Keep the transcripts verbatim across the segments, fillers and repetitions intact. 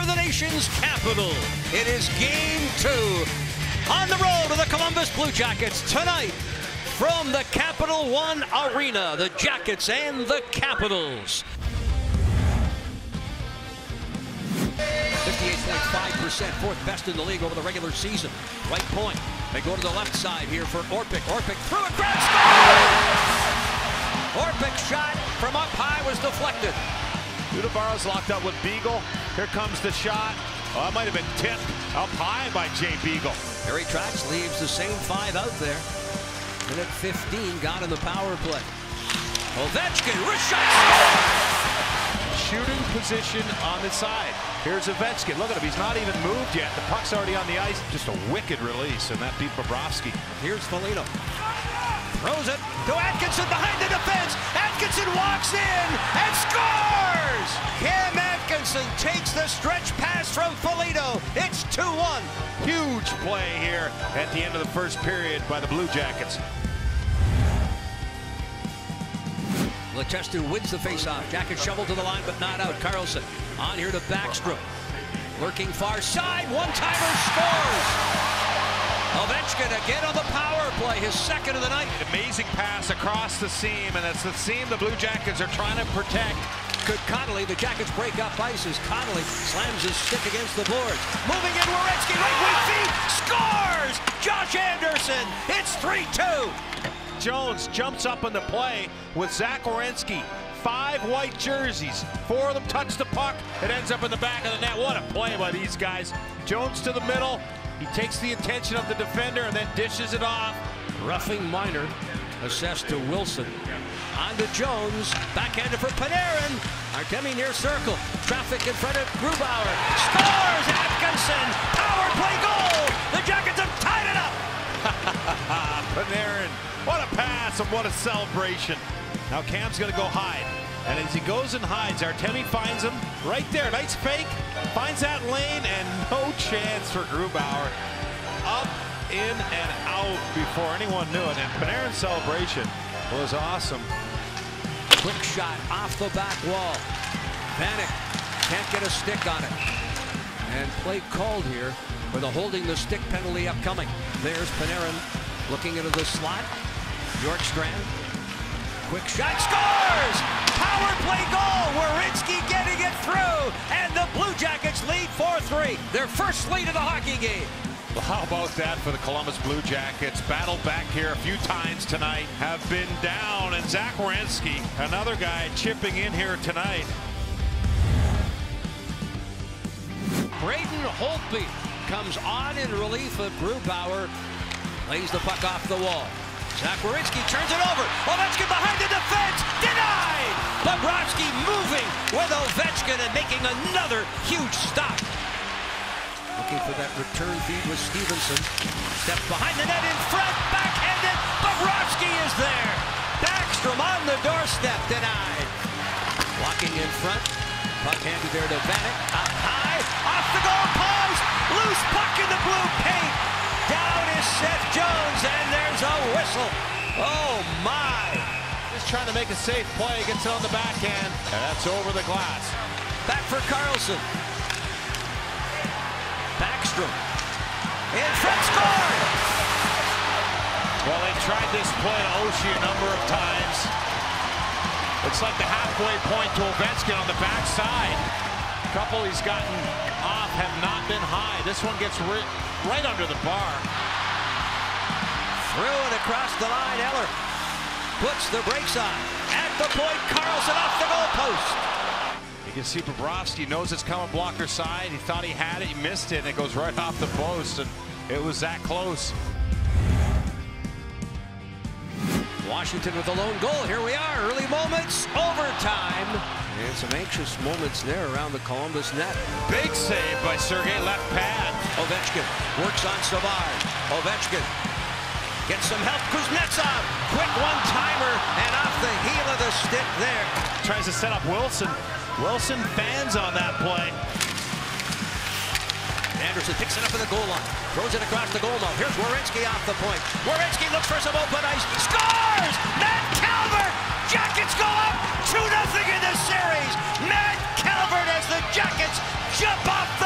near the nation's capital. It is game two on the road to the Columbus Blue Jackets tonight from the Capital One Arena, the Jackets and the Capitals. fifty-eight point five percent, fourth best in the league over the regular season. Right point. They go to the left side here for Orpik. Orpik through a grab score! Orpik's shot from up high was deflected. Udobaro's locked up with Beagle. Here comes the shot. Oh, that might have been tipped up high by Jay Beagle. Harry Trotz leaves the same five out there. Minute fifteen got in the power play. Ovechkin, wrist shot, score! Shooting position on the side. Here's Ovechkin. Look at him. He's not even moved yet. The puck's already on the ice. Just a wicked release, and that beat Bobrovsky. Here's Foligno. Throws it to Atkinson behind the defense. Atkinson walks in and scores! Cam Atkinson takes the stretch pass from Foligno. It's two one. Huge play here at the end of the first period by the Blue Jackets. Letestu wins the faceoff. Jackets shovel to the line, but not out. Carlson on here to Backstrom. Lurking far side. One-timer scores! Ovechkin again on the power play, his second of the night. Amazing pass across the seam, and that's the seam the Blue Jackets are trying to protect. Could Connolly, the Jackets break up ice as Connolly slams his stick against the boards. Moving in, Werenski, right wing feet, scores! Josh Anderson, it's three two. Jones jumps up in the play with Zach Werenski. Five white jerseys, four of them touch the puck. It ends up in the back of the net. What a play by these guys. Jones to the middle. He takes the attention of the defender and then dishes it off. Roughing minor, assessed to Wilson. On to Jones, backhanded for Panarin. Artemi near circle. Traffic in front of Grubauer. Scores! Atkinson! Power play goal! The Jackets have tied it up! Panarin, what a pass and what a celebration. Now Cam's gonna go hide. And as he goes and hides, Artemi finds him right there. Nice fake. Finds that lane and no chance for Grubauer. Up, in, and out before anyone knew it. And Panarin's celebration was awesome. Quick shot off the back wall. Vanek can't get a stick on it. And play called here for the holding the stick penalty upcoming. There's Panarin looking into the slot. Bjorkstrand. Quick shot, scores! Power play goal! Werenski getting it through! And the Blue Jackets lead four three. Their first lead of the hockey game. Well, how about that for the Columbus Blue Jackets? Battled back here a few times tonight. Have been down. And Zach Werenski, another guy chipping in here tonight. Braden Holtby comes on in relief of Grubauer. Lays the puck off the wall. Zach Werenski turns it over. Ovechkin behind the defense. Denied! Bobrovsky moving with Ovechkin and making another huge stop. Looking for that return feed with Stevenson. Steps behind the net in front. Backhanded. Bobrovsky is there. Backstrom on the doorstep. Denied. Walking in front. Puck handed there to Vanek. Up high. Off the goal post. Loose puck in the blue paint. Down is Seth Jones, and there's a whistle. Oh, my. Just trying to make a safe play. Gets it on the backhand, and that's over the glass. Back for Carlson. Backstrom. In front, score! Well, they tried this play to Oshie a number of times. Looks like the halfway point to Ovechkin on the backside. A couple he's gotten off have not been high. This one gets ri right under the bar. Through and across the line, Eller puts the brakes on. At the point, Carlson off the goal post. You can see Bobrovsky knows it's coming blocker side. He thought he had it, he missed it, and it goes right off the post, and it was that close. Washington with a lone goal. Here we are, early moments, overtime. And some anxious moments there around the Columbus net. Big save by Sergei, left pad. Ovechkin works on Savard. Ovechkin gets some help. Kuznetsov, quick one-timer, and off the heel of the stick there. Tries to set up Wilson. Wilson fans on that play. Anderson picks it up at the goal line. Throws it across the goal line. Here's Werenski off the point. Werenski looks for some open ice. Scores! Matt Calvert! Jackets go up two nothing in this series. Matt Calvert as the Jackets jump off the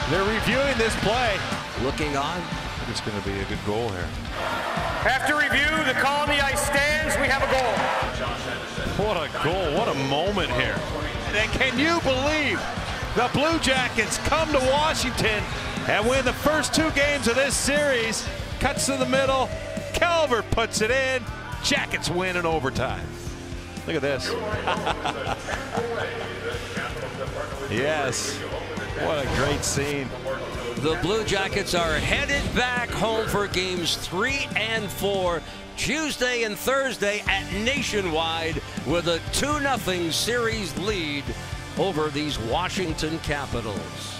They're reviewing this play. Looking on. It's going to be a good goal here. After review, the call on the ice stands. We have a goal. What a goal. What a moment here. And can you believe the Blue Jackets come to Washington and win the first two games of this series? Cuts to the middle. Calvert puts it in. Jackets win in overtime. Look at this. Yes. What a great scene. The Blue Jackets are headed back home for games three and four Tuesday and Thursday at Nationwide with a two nothing series lead over these Washington Capitals.